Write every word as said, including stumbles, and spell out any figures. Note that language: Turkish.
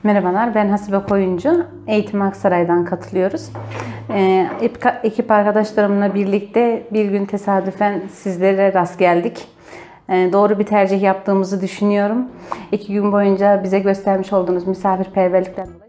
Merhabalar, ben Hasibe Koyuncu. Eğitim Aksaray'dan katılıyoruz. Ee, ekip arkadaşlarımla birlikte bir gün tesadüfen sizlere rast geldik. Ee, doğru bir tercih yaptığımızı düşünüyorum. İki gün boyunca bize göstermiş olduğunuz misafirperverlikten dolayı